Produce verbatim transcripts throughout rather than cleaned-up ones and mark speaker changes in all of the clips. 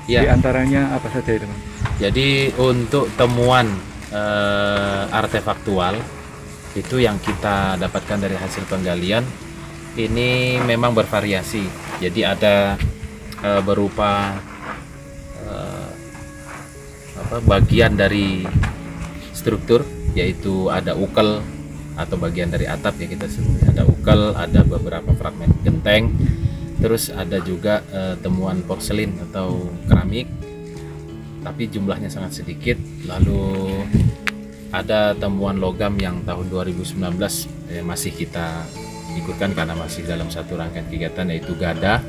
Speaker 1: Ya.
Speaker 2: Di antaranya apa saja itu, Bang?
Speaker 1: Jadi untuk temuan eh, artefaktual itu yang kita dapatkan dari hasil penggalian ini memang bervariasi. Jadi ada eh, berupa eh, apa, bagian dari struktur, yaitu ada ukel atau bagian dari atap ya kita sebut. Ada ukel, ada beberapa fragmen genteng, terus ada juga eh, temuan porselin atau keramik, tapi jumlahnya sangat sedikit. Lalu ada temuan logam yang tahun dua ribu sembilan belas eh, masih kita ikutkan karena masih dalam satu rangkaian kegiatan, yaitu gada,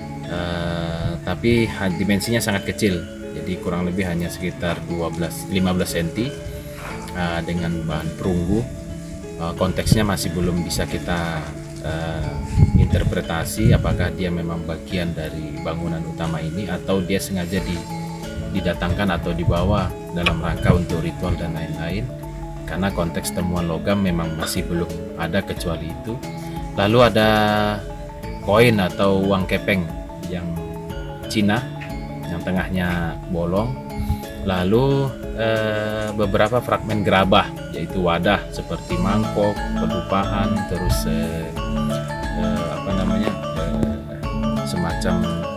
Speaker 1: eh, tapi dimensinya sangat kecil, jadi kurang lebih hanya sekitar dua belas lima belas sentimeter eh, dengan bahan perunggu. Eh, konteksnya masih belum bisa kita eh, interpretasi apakah dia memang bagian dari bangunan utama ini atau dia sengaja di, didatangkan atau dibawa dalam rangka untuk ritual dan lain-lain, karena konteks temuan logam memang masih belum ada kecuali itu. Lalu ada koin atau uang kepeng yang Cina yang tengahnya bolong. Lalu eh, beberapa fragmen gerabah, yaitu wadah seperti mangkok, pedupaan, terus eh, eh, apa namanya eh, semacam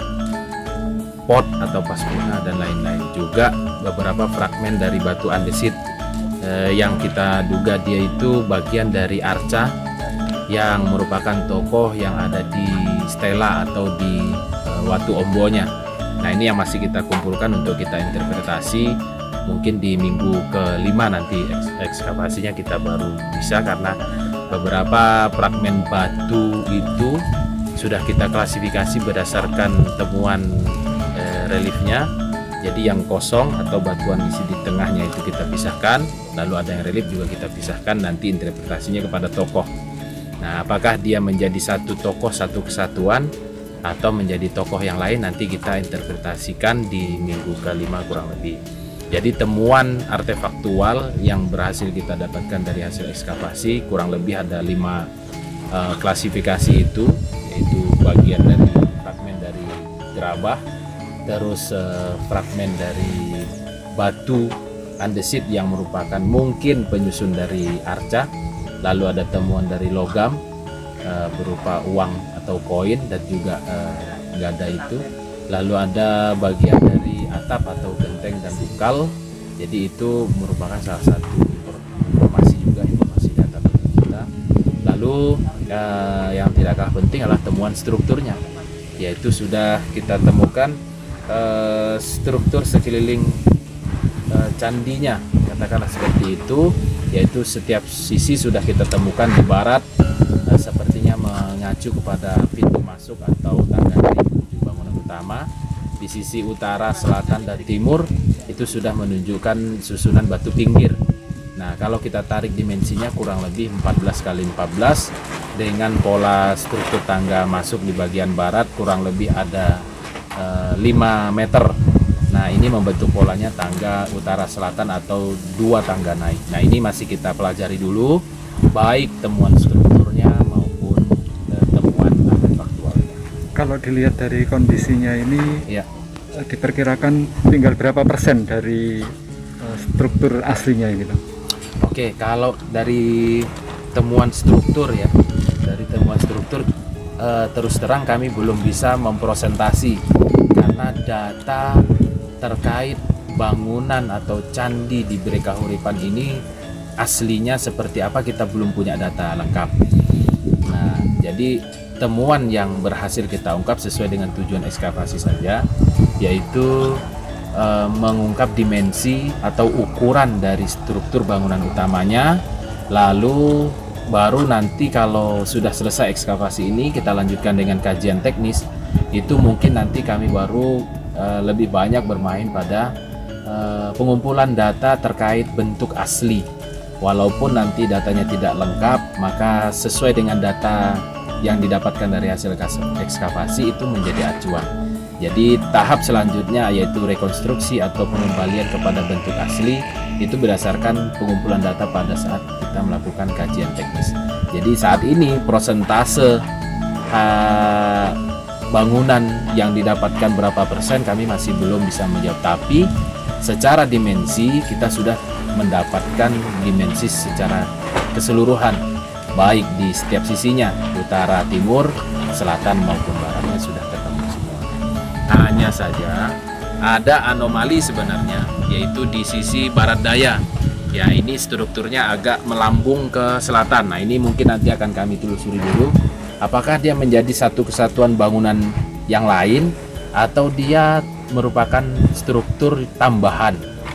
Speaker 1: pot atau pasmina dan lain-lain. Juga beberapa fragmen dari batu andesit eh, yang kita duga dia itu bagian dari arca yang merupakan tokoh yang ada di stela atau di eh, Watu Ombonya. Nah, ini yang masih kita kumpulkan untuk kita interpretasi. Mungkin di minggu kelima nanti eks ekskavasinya kita baru bisa, karena beberapa fragmen batu itu sudah kita klasifikasi berdasarkan temuan e, reliefnya. Jadi yang kosong atau batuan isi di tengahnya itu kita pisahkan, lalu ada yang relief juga kita pisahkan, nanti interpretasinya kepada tokoh. Nah, apakah dia menjadi satu tokoh, satu kesatuan, atau menjadi tokoh yang lain, nanti kita interpretasikan di minggu kelima kurang lebih. Jadi temuan artefaktual yang berhasil kita dapatkan dari hasil ekskavasi kurang lebih ada lima uh, klasifikasi itu, yaitu bagian dari fragmen dari gerabah, terus uh, fragmen dari batu andesit yang merupakan mungkin penyusun dari arca, lalu ada temuan dari logam uh, berupa uang atau koin dan juga uh, gada itu, lalu ada bagian dari atap atau genteng dan bukal. Jadi itu merupakan salah satu informasi juga, informasi data bagi kita. Lalu uh, yang tidak kalah penting adalah temuan strukturnya, yaitu sudah kita temukan uh, struktur sekeliling uh, candinya, katakanlah seperti itu, yaitu setiap sisi sudah kita temukan di barat uh, sepertinya mengacu kepada pintu masuk atau tangga dari menuju bangunan utama. Di sisi utara, selatan, dan timur itu sudah menunjukkan susunan batu pinggir. Nah, kalau kita tarik dimensinya kurang lebih empat belas kali empat belas dengan pola struktur tangga masuk di bagian barat kurang lebih ada e, lima meter. Nah, ini membentuk polanya tangga utara selatan atau dua tangga naik. Nah, ini masih kita pelajari dulu, baik temuan strukturnya maupun e, temuan artefaktualnya.
Speaker 2: Kalau dilihat dari kondisinya ini,
Speaker 1: ya,
Speaker 2: diperkirakan tinggal berapa persen dari uh, struktur aslinya ini, Bang?
Speaker 1: Oke, kalau dari temuan struktur ya, dari temuan struktur uh, terus terang kami belum bisa memprosentasi, karena data terkait bangunan atau candi di Bre Kahuripan ini aslinya seperti apa kita belum punya data lengkap. Nah, jadi temuan yang berhasil kita ungkap sesuai dengan tujuan ekskavasi saja, yaitu e, mengungkap dimensi atau ukuran dari struktur bangunan utamanya. Lalu baru nanti kalau sudah selesai ekskavasi ini kita lanjutkan dengan kajian teknis. Itu mungkin nanti kami baru e, lebih banyak bermain pada e, pengumpulan data terkait bentuk asli. Walaupun nanti datanya tidak lengkap, maka sesuai dengan data yang didapatkan dari hasil ekskavasi itu menjadi acuan. Jadi tahap selanjutnya yaitu rekonstruksi atau pengembalian kepada bentuk asli itu berdasarkan pengumpulan data pada saat kita melakukan kajian teknis. Jadi saat ini prosentase uh, bangunan yang didapatkan berapa persen kami masih belum bisa menjawab, tapi secara dimensi kita sudah mendapatkan dimensi secara keseluruhan, baik di setiap sisinya, utara, timur, selatan maupun baratnya sudah ketemu semua. Hanya saja ada anomali sebenarnya, yaitu di sisi barat daya. Ya, ini strukturnya agak melambung ke selatan. Nah, ini mungkin nanti akan kami telusuri dulu, apakah dia menjadi satu kesatuan bangunan yang lain atau dia merupakan struktur tambahan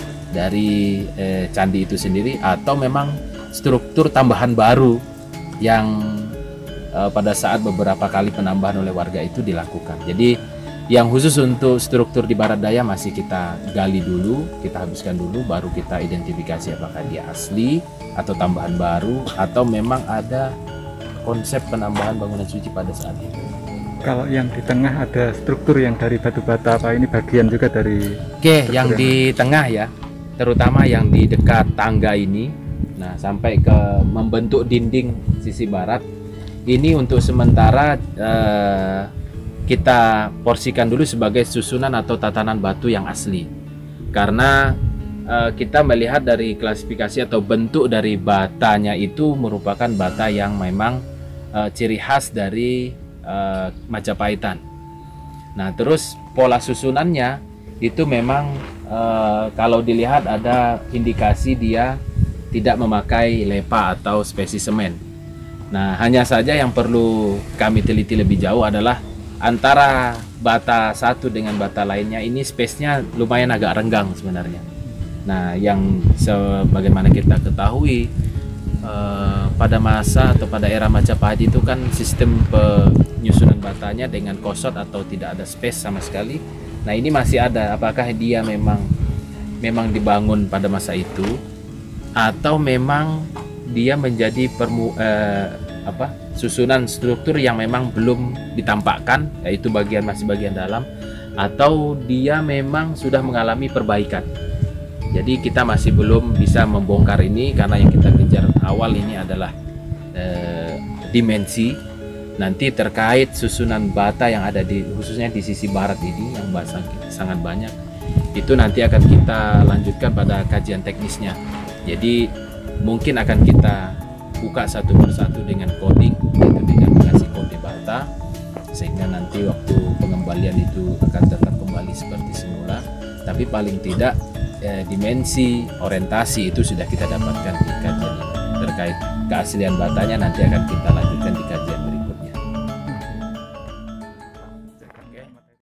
Speaker 1: dari eh, candi itu sendiri, atau memang struktur tambahan baru yang eh, pada saat beberapa kali penambahan oleh warga itu dilakukan. Jadi yang khusus untuk struktur di barat daya masih kita gali dulu, kita habiskan dulu, baru kita identifikasi apakah dia asli atau tambahan baru, atau memang ada konsep penambahan bangunan suci pada saat itu.
Speaker 2: Kalau yang di tengah ada struktur yang dari batu bata, apa ini bagian juga dari?
Speaker 1: Oke, yang di tengah ya, terutama yang di dekat tangga ini, nah sampai ke membentuk dinding sisi barat, ini untuk sementara eh, kita porsikan dulu sebagai susunan atau tatanan batu yang asli, karena eh, kita melihat dari klasifikasi atau bentuk dari batanya itu merupakan bata yang memang eh, ciri khas dari eh, Majapahitan. Nah, terus pola susunannya itu memang eh, kalau dilihat ada indikasi dia tidak memakai lepa atau spesies semen. Nah, hanya saja yang perlu kami teliti lebih jauh adalah antara bata satu dengan bata lainnya ini space-nya lumayan agak renggang sebenarnya. Nah, yang sebagaimana kita ketahui eh, pada masa atau pada era Majapahit itu kan sistem penyusunan batanya dengan kosot atau tidak ada space sama sekali. Nah, ini masih ada. Apakah dia memang memang dibangun pada masa itu, atau memang dia menjadi permu eh, apa susunan struktur yang memang belum ditampakkan, yaitu bagian masih bagian dalam, atau dia memang sudah mengalami perbaikan. Jadi kita masih belum bisa membongkar ini, karena yang kita kejar awal ini adalah eh, dimensi. Nanti terkait susunan bata yang ada di khususnya di sisi barat ini yang bahasa sangat banyak, itu nanti akan kita lanjutkan pada kajian teknisnya. Jadi mungkin akan kita buka satu persatu dengan coding, yaitu dengan mengasih kode bata, sehingga nanti waktu pengembalian itu akan tetap kembali seperti semula. Tapi paling tidak eh, dimensi orientasi itu sudah kita dapatkan di kajian ini. Terkait keaslian batanya nanti akan kita lanjutkan di kajian